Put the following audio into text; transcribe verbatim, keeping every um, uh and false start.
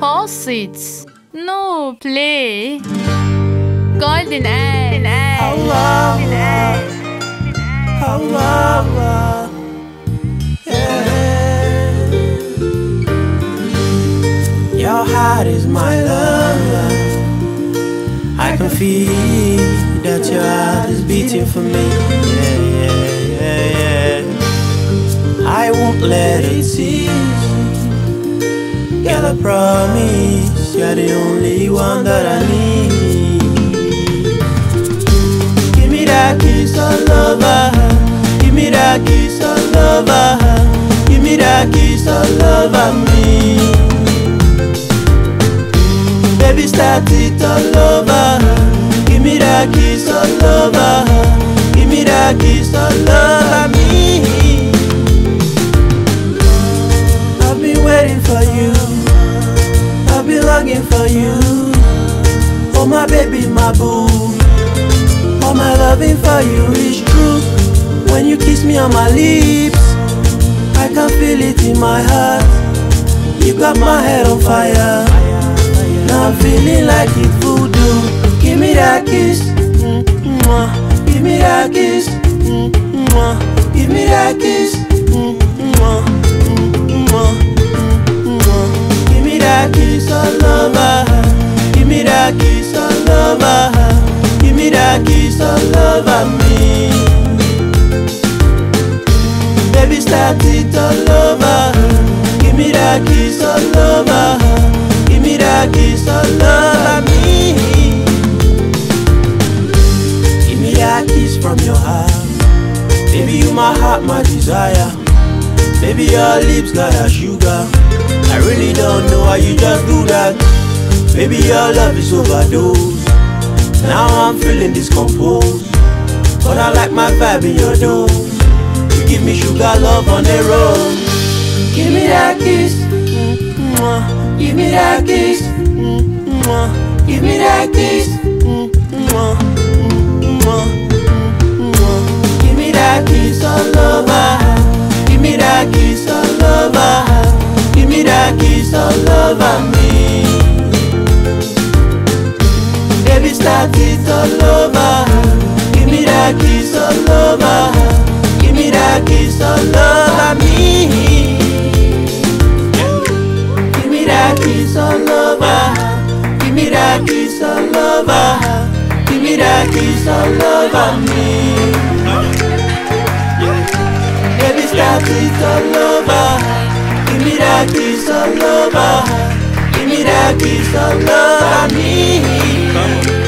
faucets. No play. Golden eyes. Allah, Allah, yeah. Your heart is my love. I can feel that your heart is beating for me. Yeah, yeah, yeah, yeah. I won't let it cease. Girl, I promise you're the only one that I need. Give me that kiss of lover. Give me that kiss of lover. Give me that kiss of lover me. Baby, start it all over. Give me that kiss of lover. Give me that kiss of lover me. I've been waiting for you. I've been longing for you. Oh my baby, my boo. All my loving for you is true. When you kiss me on my lips, I can feel it in my heart. You got my head on fire. Now I'm feeling like it voodoo. Give me that kiss, mm-hmm. Give me that kiss, mm-hmm. Give me that kiss, mm-hmm. Give me that kiss all over. Give me that kiss all over. Give me that kiss all over me. Baby, start it all over. Give me that kiss all over. Give me that kiss all over me. Give me that kiss from your heart. Baby, you my heart, my desire. Baby, your lips got a sugar. I really don't know how you just do that. Baby, your love is overdose. Now I'm feeling discomposed, but I like my vibe in your dose. You give me sugar love on the road. Give me that kiss, mm-hmm. Give me that kiss, mm-hmm. Give me that kiss, mm-hmm. Give me that kiss all over. Give me that kiss all over. Give me that kiss all over me. Baby, start it all over. Give me that kiss all over. Give me that kiss all over me. Give me that kiss all over. Give me that kiss all over. Give me that kiss all over me. Baby, start it all over. Give me that kiss all over. Give me that kiss all over me.